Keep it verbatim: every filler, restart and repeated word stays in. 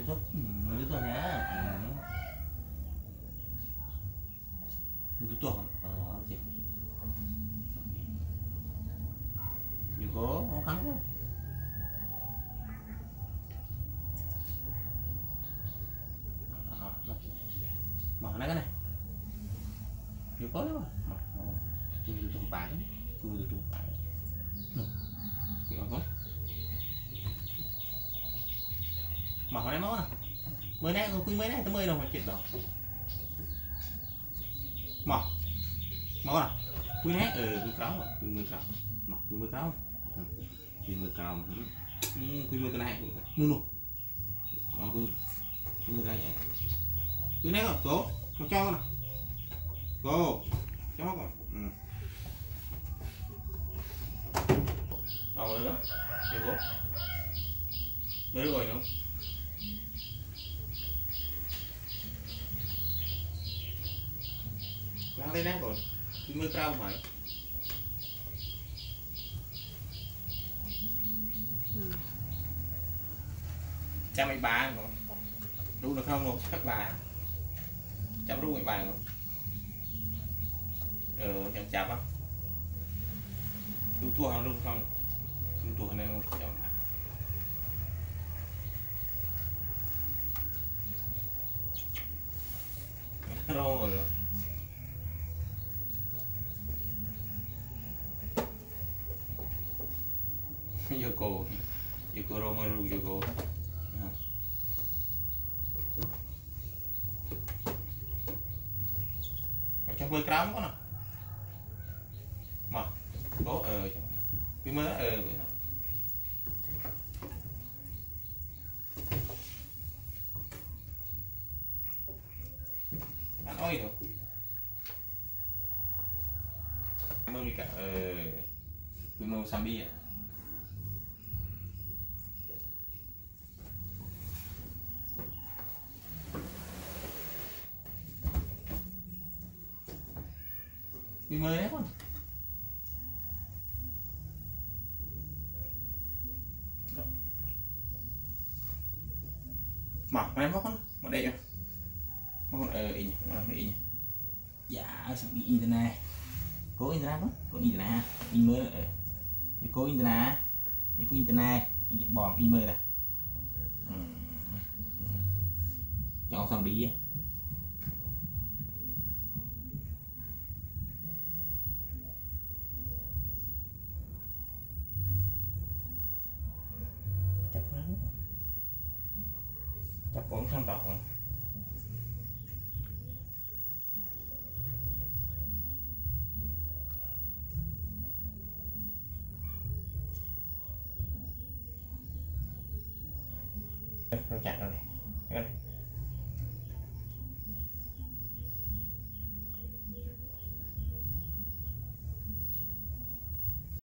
chút một chút nhá. Một chút ờ chị nhiều cố không kháng nữa. Mở nó cái này nhiều cố lắm mà tôi tôi bán tôi tôi bán kiểu không mở này món à mới nãy quy mới nãy tới mươi đồng mà chuyện đó mở mở à quy nãy ừ quy cáo quy mươi cáo mở quy mươi cáo quy mươi cáo quy mươi cái này nu nu quy mươi cái này quy nãy rồi cố nó cho nè cố cho rồi ừ rồi nữa được cố mới rồi không lăn lên nát rồi mới cao không phải trăm mấy ba rồi đúng được không một các bà chấm đúng mấy bà rồi ờ chấm chấm á tu tua hàng đúng không tu tua này một chấm rồi rồi Yoko Yoko Romero Yoko trong vơi cám có nè mà có ờ cái mới ờ ăn oi rồi mơ cả ờ cái mơ sambi à cái mới đấy con mặc em móc con một đây rồi móc con ờ ý nhỉ ý nhỉ dạ sao bị internet cố internet đó cố internet in mới rồi cố internet cố internet in bò in mới này cho xong đi chặt lắm chặt cũng không đọc rồi chặt rồi này